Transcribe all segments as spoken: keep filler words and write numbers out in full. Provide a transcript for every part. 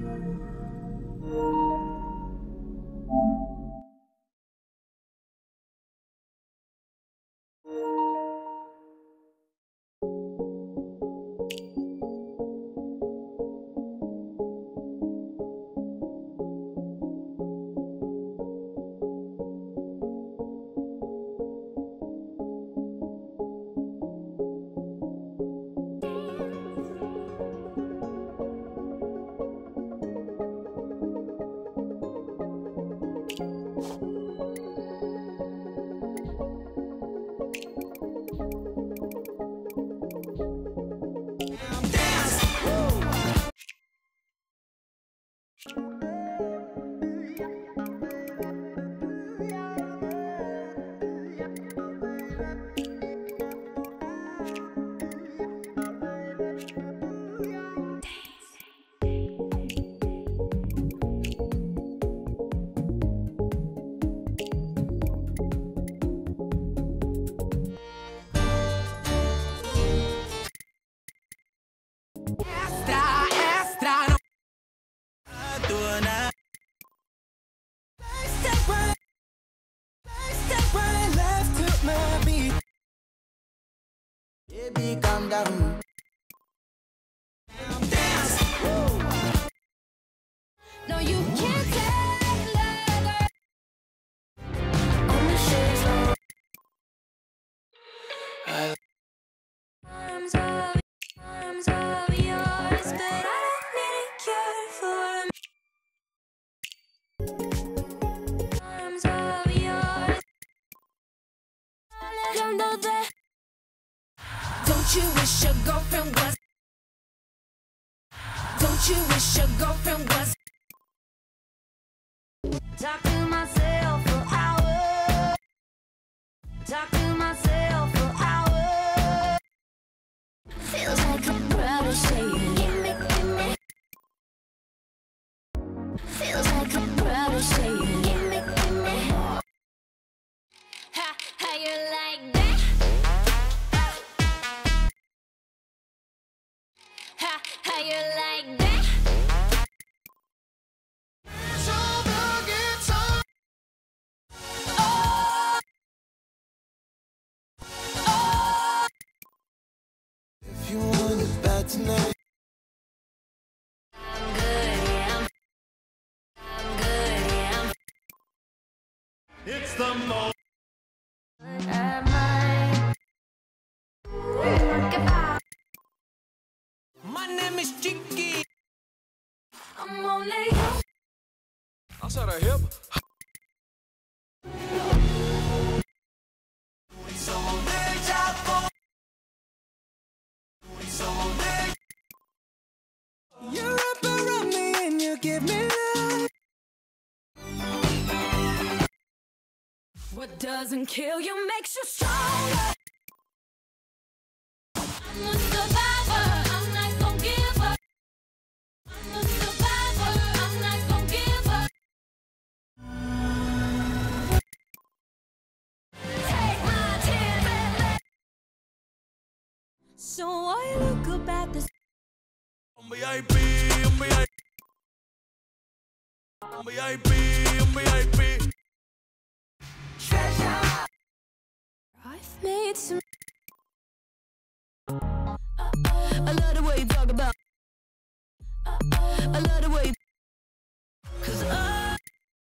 Baby, calm down. Dance. No, you can't take leather on the shades of arms of arms of yours, but I don't need a cure for arms of yours. Don't know that. Don't you wish your girlfriend was? Don't you wish your girlfriend was? Talk to myself for hours. Talk to myself for hours. Feels like I'm proud to say it. Give me, give me. Feels like I'm proud to say it. Give me, give me. Ha, how you like that? Ha, how you like that? So the guitar. Oh, oh. If you want it bad tonight, I'm good, yeah. I'm good, yeah. It's the most. Am I? Goodbye. My name is Chicky. I'm only Outside of hip. You wrap around me and you give me love. what doesn't kill you makes you stronger. I'm a survivor. I'm not gonna give up. I'm a survivor. I'm not gonna give up. Take my tears and let. So I look up at this. I'm V I P, I'm V I P. I'm V I P, I'm V I P. Treasure. I've made some. I love the way you talk about. I love the way. Cause I.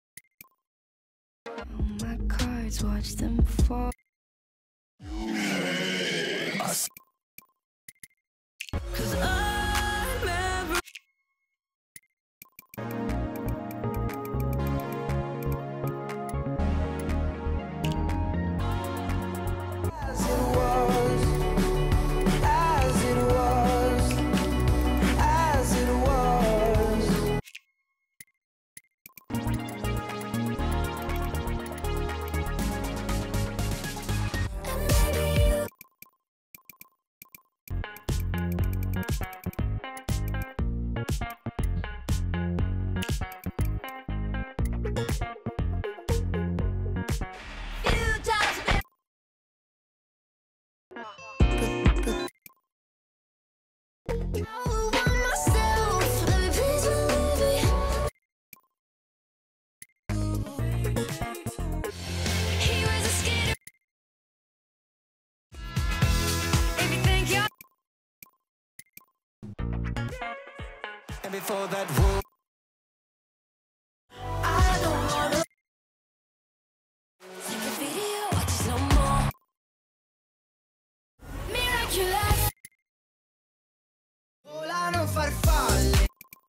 Oh, my cards, watch them fall. Cause I never. As it was, as it was, as it was. And maybe you. Few times been. I will want myself. Let me please believe it. And before that, whoa. I don't wanna take a video, watch no more. Miraculous. Volano farfalle.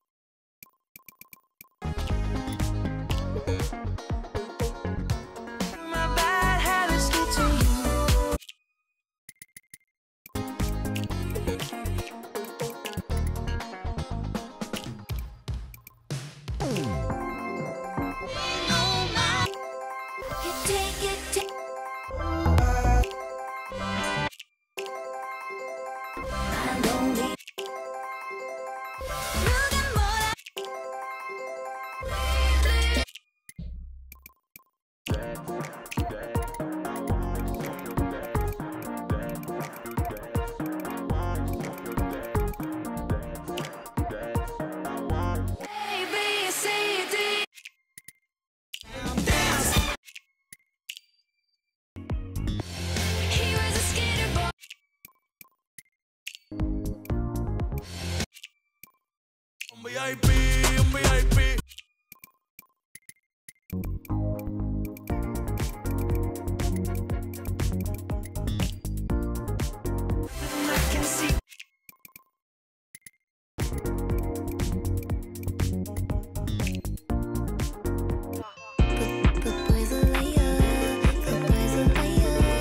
My bad habits get to you. You take it, take I don't need looking more A, B, C, D. He was a skater boy. Un V I P, un V I P. I can see. Good boys a liar, good boys a liar.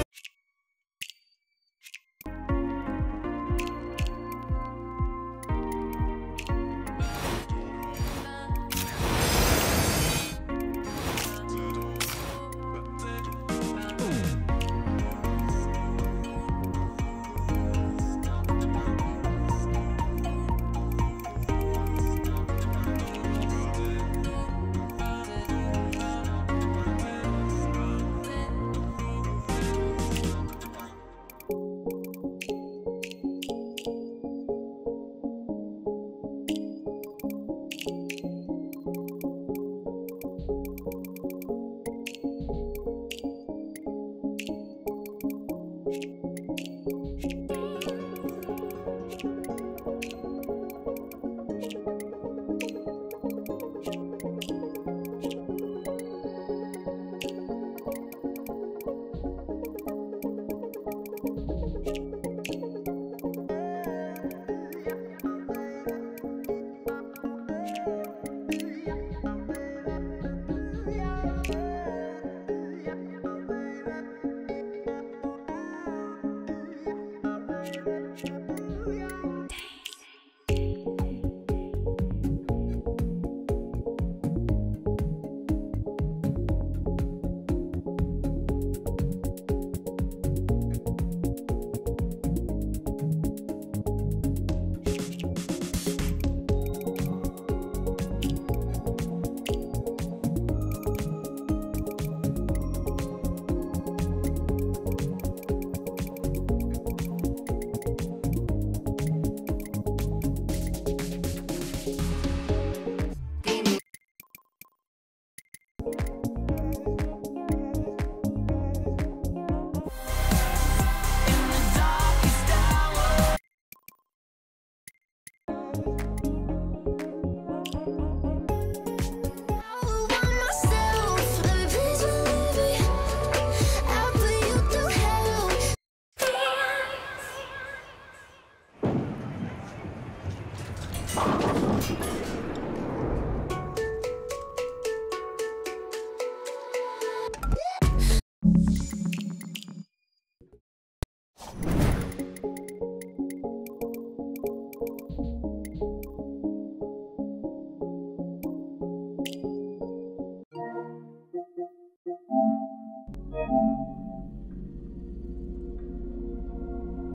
Thank you.